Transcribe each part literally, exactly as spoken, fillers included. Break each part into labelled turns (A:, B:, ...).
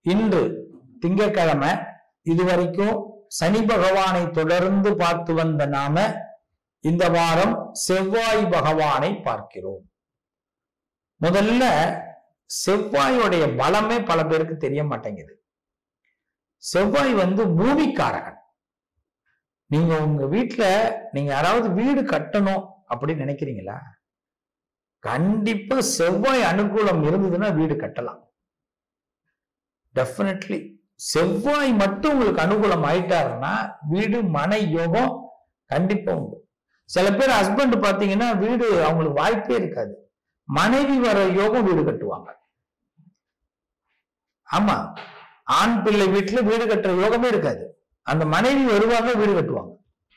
A: இன்று திங்கட்கிழமை இதுவரைக்கும் சனி பகவானை தொடர்ந்து பார்த்து வந்த நாம இந்த வாரம் செவ்வாய் பகவானை பார்க்கிறோம். முதல்ல செவ்வாயுடைய பலமே பல பேருக்கு தெரிய மாட்டேங்குது. செவ்வாய் வந்து பூமிக்காரகன். நீங்க உங்க வீட்டுல நீங்க யாராவது வீடு கட்டணும் அப்படின்னு நினைக்கிறீங்களா? கண்டிப்பா செவ்வாய் அனுகூலம் இருந்ததுன்னா வீடு கட்டலாம். டெஃபினெட்லி செவ்வாய் மட்டும் உங்களுக்கு அனுகூலம் ஆயிட்டாருன்னா வீடு மனை யோகம் கண்டிப்பா உண்டு. சில பேர் ஹஸ்பண்ட் பாத்தீங்கன்னா வீடு அவங்களுக்கு வாய்ப்பே இருக்காது, மனைவி வர யோகம் வீடு கட்டுவாங்க. ஆமா, ஆண் பிள்ளை வீட்டுல வீடு கட்டுற யோகமே இருக்காது, அந்த மனைவி வருவாங்க வீடு கட்டுவாங்க.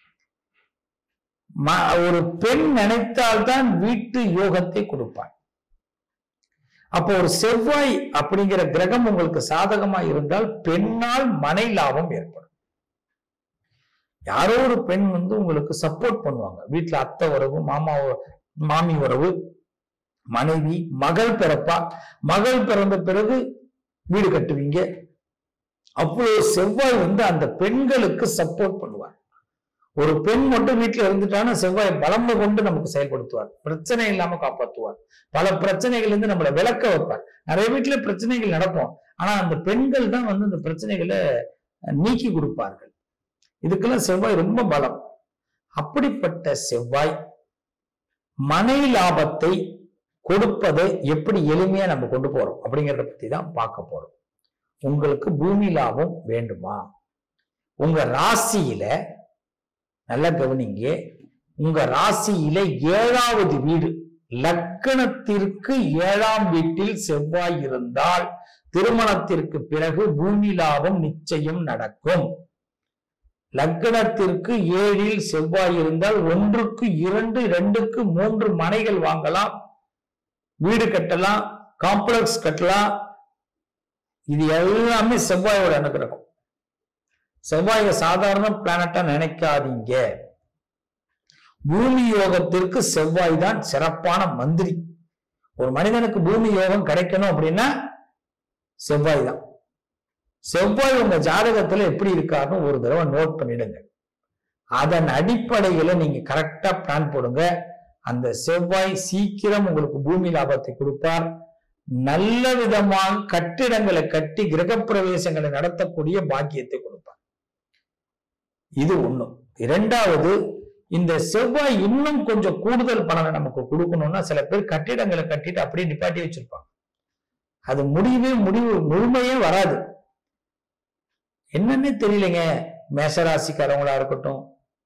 A: ஒரு பெண் நினைத்தால்தான் வீட்டு யோகத்தை கொடுப்பாள். அப்போ ஒரு செவ்வாய் அப்படிங்கிற கிரகம் உங்களுக்கு சாதகமா இருந்தால் பெண்ணால் மனை லாபம் ஏற்படும். யாரோ ஒரு பெண் வந்து உங்களுக்கு சப்போர்ட் பண்ணுவாங்க. வீட்டுல அத்தை உறவு, மாமா மாமி உறவு, மனைவி, மகள் பிறப்பா, மகள் பிறந்த பிறகு வீடு கட்டுவீங்க. அப்போ செவ்வாய் வந்து அந்த பெண்களுக்கு சப்போர்ட் பண்ணுவார். ஒரு பெண் மட்டும் வீட்டுல இருந்துட்டான்னா செவ்வாய் பலம் கொண்டு நமக்கு செயல்படுத்துவார், பிரச்சனை இல்லாம காப்பாற்றுவார், பல பிரச்சனைகள் இருந்து நம்மளை விளக்க வைப்பார். நிறைய வீட்டுல பிரச்சனைகள் நடக்கும், ஆனா அந்த பெண்கள் தான் வந்து அந்த பிரச்சனைகளை நீக்கி கொடுப்பார்கள். இதுக்கெல்லாம் செவ்வாய் ரொம்ப பலம். அப்படிப்பட்ட செவ்வாய் மனை லாபத்தை கொடுப்பதை எப்படி எளிமையா நம்ம கொண்டு போறோம் அப்படிங்கிறத பத்தி தான் பார்க்க போறோம். உங்களுக்கு பூமி லாபம் வேண்டுமா? உங்க ராசியில நல்லா கவனிங்க, உங்க ராசியில ஏழாவது வீடு லக்னத்திற்கு ஏழாம் வீட்டில் செவ்வாய் இருந்தால் திருமணத்திற்கு பிறகு பூமி லாபம் நிச்சயம் நடக்கும். லக்னத்திற்கு ஏழில் செவ்வாய் இருந்தால் ஒன்றுக்கு இரண்டு, ரெண்டுக்கு மூன்று மனைகள் வாங்கலாம், வீடு கட்டலாம், காம்ப்ளெக்ஸ் கட்டலாம். இது எல்லாமே செவ்வாயோட அனுகிரகம். செவ்வாயை சாதாரண பிளானட்டா நினைக்காதீங்க. பூமி யோகத்திற்கு செவ்வாய் தான் சிறப்பான மந்திரி. ஒரு மனிதனுக்கு பூமி யோகம் கிடைக்கணும் அப்படின்னா செவ்வாய் தான். செவ்வாய் உங்க ஜாதகத்துல எப்படி இருக்காருன்னு ஒரு தடவை நோட் பண்ணிடுங்க. அதன் அடிப்படையில நீங்க கரெக்டா பிளான் போடுங்க. அந்த செவ்வாய் சீக்கிரம் உங்களுக்கு பூமி லாபத்தை கொடுப்பார். நல்ல விதமாக கட்டிடங்களை கட்டி கிரகப்பிரவேசங்களை நடத்தக்கூடிய பாக்கியத்தை கொடுப்பார். இது ஒண்ணு. இரண்டாவது, இந்த செவ்வாய் இன்னும் கொஞ்சம் கூடுதல் பலனை நமக்கு கொடுக்கணும்னா சில பேர் கட்டிடங்களை கட்டிட்டு அப்படியே நிப்பாட்டி வச்சிருப்பாங்க. அது முடிவே முடிவு முழுமையே வராது. என்னன்னே தெரியலைங்க. மேசராசிக்காரங்களா இருக்கட்டும்,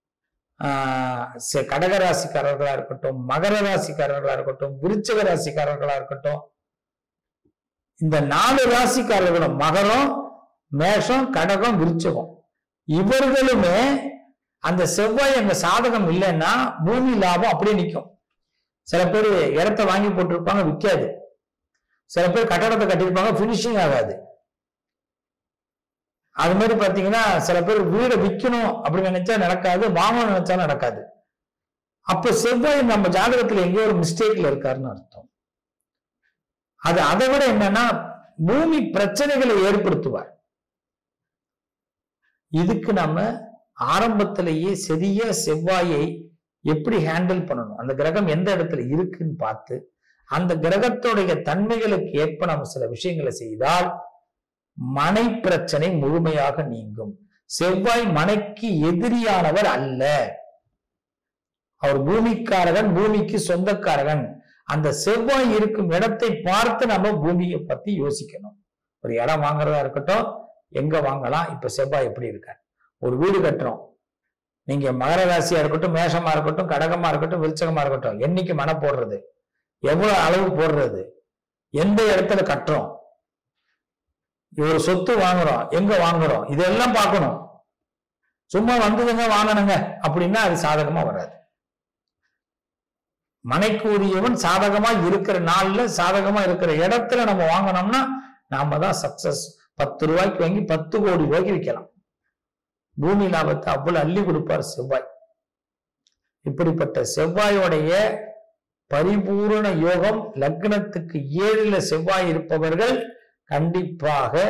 A: ஆஹ் கடகராசிக்காரர்களா இருக்கட்டும், மகர ராசிக்காரர்களா இருக்கட்டும், விருச்சிக ராசிக்காரர்களா இருக்கட்டும், இந்த நாலு ராசிக்காரர்களும் மகரம், மேஷம், கடகம், விருச்சகம், இவர்களுமே அந்த செவ்வாய் அங்க சாதகம் இல்லைன்னா பூமி லாபம் அப்படியே நிற்கும். சில பேர் இடத்த வாங்கி போட்டிருப்பாங்க, விற்காது. சில பேர் கட்டடத்தை கட்டியிருப்பாங்க, பினிஷிங் ஆகாது. அது மாதிரி பாத்தீங்கன்னா சில பேர் வீடை விற்கணும் அப்படின்னு நினைச்சா நடக்காது, வாங்கணும்னு நினைச்சா நடக்காது. அப்ப செவ்வாய் நம்ம ஜாதகத்துல எங்கேயோ ஒரு மிஸ்டேக்ல இருக்காருன்னு அர்த்தம். அது அதை விட என்னன்னா பூமி பிரச்சனைகளை ஏற்படுத்துவார். இதுக்கு நம்ம ஆரம்பத்திலேயே சரியா செவ்வாயை எப்படி ஹேண்டில் பண்ணணும், அந்த கிரகம் எந்த இடத்துல இருக்குன்னு பார்த்து அந்த கிரகத்துடைய தன்மைகளுக்கு ஏற்ப நம்ம சில விஷயங்களை செய்தால் மனை பிரச்சனை முழுமையாக நீங்கும். செவ்வாய் மனைக்கு எதிரியானவர் அல்ல, அவர் பூமிக்காரகன், பூமிக்கு சொந்தக்காரகன். அந்த செவ்வாய் இருக்கும் இடத்தை பார்த்து நம்ம பூமியை பத்தி யோசிக்கணும். ஒரு இடம் வாங்குறதா இருக்கட்டும், எங்க வாங்கலாம், இப்ப செவ்வாய் எப்படி இருக்கார். ஒரு வீடு கட்டுறோம், நீங்க மகர ராசியா இருக்கட்டும், மேஷமா இருக்கட்டும், கடகமா இருக்கட்டும், விருச்சகமா இருக்கட்டும், என்னைக்கு மனை போடுறது, எவ்வளவு அளவு போடுறது, எந்த இடத்துல கட்டுறோம், ஒரு சொத்து வாங்குறோம், எங்க வாங்குறோம், இதெல்லாம் பார்க்கணும். சும்மா வந்ததுங்க வாங்கணுங்க அப்படின்னா அது சாதகமா வராது. மனைக்கு உரியவன் சாதகமா இருக்கிற நாள்ல, சாதகமா இருக்கிற இடத்துல நம்ம வாங்கினோம்னா நாம தான் சக்சஸ். பத்து ரூபாய்க்கு வாங்கி பத்து கோடி ரூபாய்க்கு விற்கலாம். பூமி லாபத்தை அவ்வளவு அள்ளி கொடுப்பார் செவ்வாய். இப்படிப்பட்ட செவ்வாயோடைய பரிபூரண யோகம் லக்னத்துக்கு ஏழுல செவ்வாய் இருப்பவர்கள் கண்டிப்பாக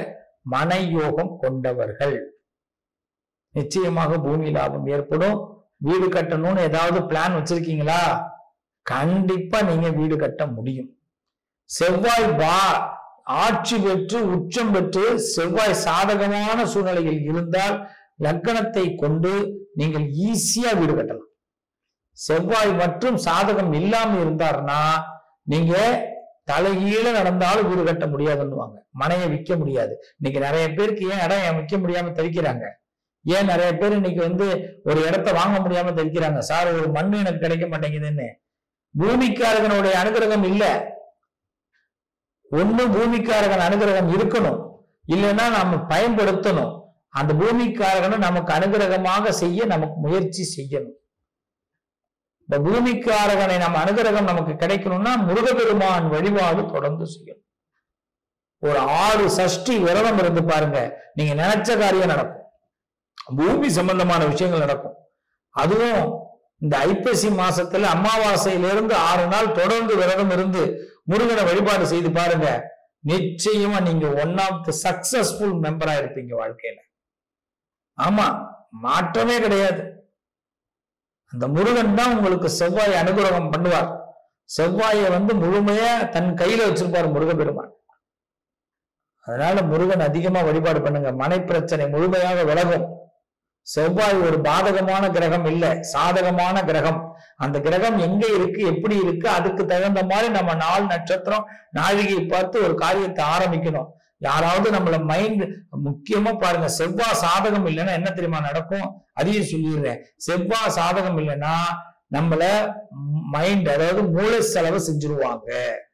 A: மனை யோகம் கொண்டவர்கள். நிச்சயமாக பூமி லாபம் ஏற்படும். வீடு கட்டணும்னு ஏதாவது பிளான் வச்சிருக்கீங்களா? கண்டிப்பா நீங்க வீடு கட்ட முடியும். செவ்வாய் பா ஆட்சி பெற்று உச்சம் பெற்று செவ்வாய் சாதகமான சூழ்நிலையில் இருந்தால் லக்னத்தை கொண்டு நீங்கள் ஈஸியா வீடு கட்டலாம். செவ்வாய் மற்றும் சாதகம் இல்லாம இருந்தார்னா நீங்க தலைகீழ நடந்தாலும் வீடு கட்ட முடியாதுன்னுவாங்க. மனையை விற்க முடியாது. இன்னைக்கு நிறைய பேருக்கு ஏன் இடம் விற்க முடியாம தவிக்கிறாங்க? ஏன் நிறைய பேர் இன்னைக்கு வந்து ஒரு இடத்த வாங்க முடியாம தவிக்கிறாங்க? சார், ஒரு மண்ணு எனக்கு கிடைக்க மாட்டேங்குதுன்னு. பூமிக்காரகனுடைய அனுகிரகம் இல்ல. ஒண்ணு பூமிக்காரகன் அனுகிரகம் இருக்கணும், இல்லைன்னா நாம பயன்படுத்தணும். அந்த பூமிக்காரகனை நமக்கு அனுகிரகமாக செய்ய நமக்கு முயற்சி செய்யணும். இந்த பூமிக்காரகனை நம்ம அனுகிரகம் நமக்கு கிடைக்கணும்னா முருகப்பெருமான் வழிபாடு தொடர்ந்து செய்யணும். ஒரு ஆறு சஷ்டி விரதம் இருந்து பாருங்க, நீங்க நினைச்ச காரியம் நடக்கும். பூமி சம்பந்தமான விஷயங்கள் நடக்கும். அதுவும் இந்த ஐப்பசி மாசத்துல அமாவாசையிலிருந்து ஆறு நாள் தொடர்ந்து விரதம் இருந்து முருகனை வழிபாடு செய்து பாருங்க, நிச்சயமா நீங்க ஒன் ஆஃப் தி சக்சஸ்ஃபுல் மெம்பரா இருப்பீங்க வாழ்க்கையில. ஆமா, மாற்றமே கிடையாது. அந்த முருகன் தான் உங்களுக்கு செவ்வாய் அனுகிரகம் பண்ணுவார். செவ்வாயை வந்து முழுமையா தன் கையில வச்சிருப்பாரு முருகப்பெருமான். அதனால முருகன் அதிகமா வழிபாடு பண்ணுங்க. மனை பிரச்சனை முழுமையாக விலகும். செவ்வாய் ஒரு பாதகமான கிரகம் இல்ல, சாதகமான கிரகம். அந்த கிரகம் எங்க இருக்கு, எப்படி இருக்கு, அதுக்கு தகுந்த மாதிரி நம்ம நாள் நட்சத்திரம் நாழிகை பார்த்து ஒரு காரியத்தை ஆரம்பிக்கணும். யாராவது நம்மள மைண்ட் முக்கியமா பாருங்க, செவ்வாய் சாதகம் இல்லைன்னா என்ன தெரியுமா நடக்கும்? அதையும் சொல்லிடுறேன். செவ்வாய் சாதகம் இல்லைன்னா நம்மள மைண்ட், அதாவது மூளை செலவு செஞ்சிருவாங்க.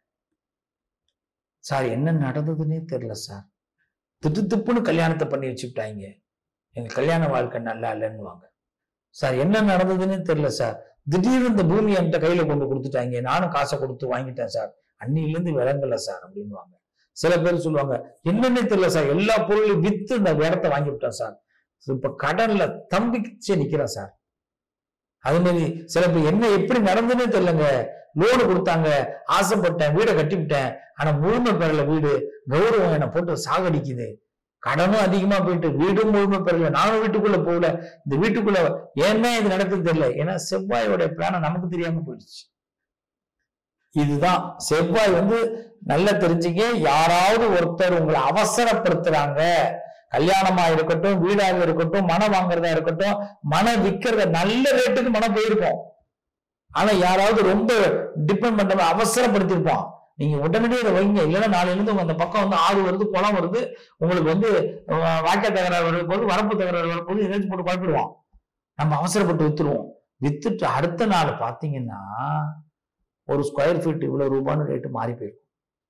A: சார், என்ன நடந்ததுன்னே தெரியல சார், திட்டு திப்புன்னு கல்யாணத்தை பண்ணி வச்சுட்டாங்க, எங்க கல்யாண வாழ்க்கை நல்லா இல்லைன்னுவாங்க. சார், என்ன நடந்ததுன்னு தெரியல சார், திடீர்னு இந்த பூமி என்கிட்ட கையில கொண்டு கொடுத்துட்டாங்க, நானும் காசை கொடுத்து வாங்கிட்டேன் சார், அன்னில இருந்து விளங்கல சார் அப்படின்னுவாங்க. சில பேர் சொல்லுவாங்க, என்னன்னே தெரியல சார், எல்லா பொருளையும் வித்து இந்த இடத்த வாங்கி விட்டேன் சார், இப்ப கடன்ல தம்பிச்சே நிக்கிறேன் சார். அதே மாதிரி சில பேர் என்ன எப்படி நடந்துன்னே தெரியலங்க, லோனு கொடுத்தாங்க, ஆசைப்பட்டேன், வீடை கட்டிவிட்டேன், ஆனா முழுமை பெறல, வீடு கௌரவம் என்னை போட்டு சாகடிக்குது, கடனும் அதிகமா போயிட்டு வீடும் முழுமை பெறல, நானும் வீட்டுக்குள்ள போகல, இந்த வீட்டுக்குள்ள ஏன்னா இது நடக்குது தெரியல. ஏன்னா செவ்வாயோட பிளான நமக்கு தெரியாம போயிடுச்சு. இதுதான் செவ்வாய் வந்து நல்லா தெரிஞ்சுக்க. யாராவது ஒருத்தர் உங்களை அவசரப்படுத்துறாங்க, கல்யாணமா இருக்கட்டும், வீடாக இருக்கட்டும், மனம் வாங்குறதா இருக்கட்டும், மனம் விற்கிறத நல்ல ரேட்டுக்கு மனம் போயிருக்கும். ஆனா யாராவது ரொம்ப டிபெண்ட் பண்ற அவசரப்படுத்திருப்பான். நீங்க உடனடியே இதை வைங்க, இல்லைன்னா நாளைல இருந்து அந்த பக்கம் வந்து ஆறு வருது, குளம் வருது, உங்களுக்கு வந்து வாய்க்கால் தகராறு வர போது, வரப்பு தகராறு வர போது, ஏதாச்சும் போட்டு குழப்பிடுவான். நம்ம அவசரப்பட்டு வித்துருவோம். வித்துட்டு அடுத்த நாள் பாத்தீங்கன்னா ஒரு ஸ்கொயர் ஃபீட் இவ்வளவு ரூபான்னு ரேட்டு மாறி போயிருக்கும்.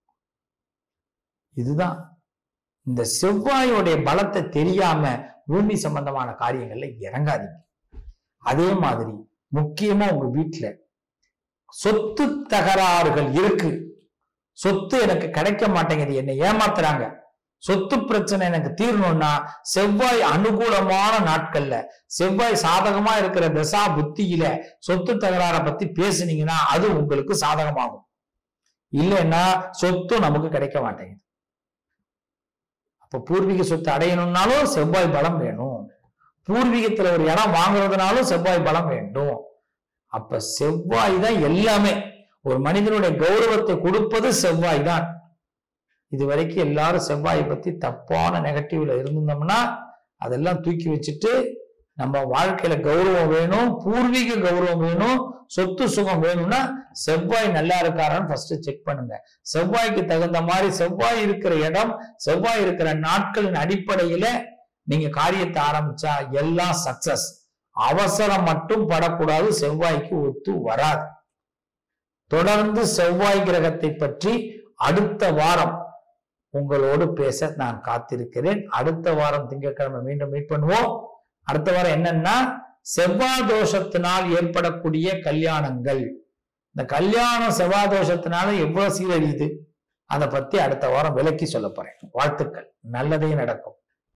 A: இதுதான் இந்த செவ்வாயோடைய பலத்தை தெரியாம பூமி சம்பந்தமான காரியங்கள்ல இறங்காதீங்க. அதே மாதிரி முக்கியமா உங்க வீட்டுல சொத்து தகராறுகள் இருக்கு, சொத்து எனக்கு கிடைக்க மாட்டேங்குது, என்னை ஏமாத்துறாங்க, சொத்து பிரச்சனை எனக்கு தீரணும்னா செவ்வாய் அனுகூலமான நாட்கள்ல, செவ்வாய் சாதகமா இருக்கிற தசா புத்தியில சொத்து தகராறை பத்தி பேசுனீங்கன்னா அது உங்களுக்கு சாதகமாகும். இல்லைன்னா சொத்து நமக்கு கிடைக்க மாட்டேங்குது. அப்ப பூர்வீக சொத்து அடையணும்னாலும் செவ்வாய் பலம் வேணும், பூர்வீகத்துல ஒரு இடம் வாங்குறதுனாலும் செவ்வாய் பலம் வேண்டும். அப்ப செவ்வாய் தான் எல்லாமே. ஒரு மனிதனுடைய கௌரவத்தை கொடுப்பது செவ்வாய் தான். இது வரைக்கும் எல்லாரும் செவ்வாயை பத்தி தப்பான நெகட்டிவ்ல இருந்தோம்னா அதெல்லாம் தூக்கி வச்சுட்டு நம்ம வாழ்க்கையில கௌரவம் வேணும், பூர்வீக கௌரவம் வேணும், சொத்து சுகம் வேணும்னா செவ்வாய் நல்லா இருக்காரான்னு ஃபர்ஸ்ட் செக் பண்ணுங்க. செவ்வாய்க்கு தகுந்த மாதிரி செவ்வாய் இருக்கிற இடம், செவ்வாய் இருக்கிற நாட்களின் அடிப்படையில நீங்க காரியத்தை ஆரம்பிச்சா எல்லாம் சக்சஸ். அவசரம் மட்டும் படக்கூடாது, செவ்வாய்க்கு ஒத்து வராது. தொடர்ந்து செவ்வாய் கிரகத்தை பற்றி அடுத்த வாரம் உங்களோடு பேச நான் காத்திருக்கிறேன். அடுத்த வாரம் திங்கட்கிழமை மீண்டும் மீட் பண்ணுவோம். அடுத்த வாரம் என்னன்னா செவ்வாய் தோஷத்தினால் ஏற்படக்கூடிய கல்யாணங்கள், இந்த கல்யாணம் செவ்வாய் தோஷத்தினால எவ்வளவு சீரழியுது அதை பத்தி அடுத்த வாரம் விளக்கி சொல்ல போறேன். வாழ்த்துக்கள், நல்லதே நடக்கும்.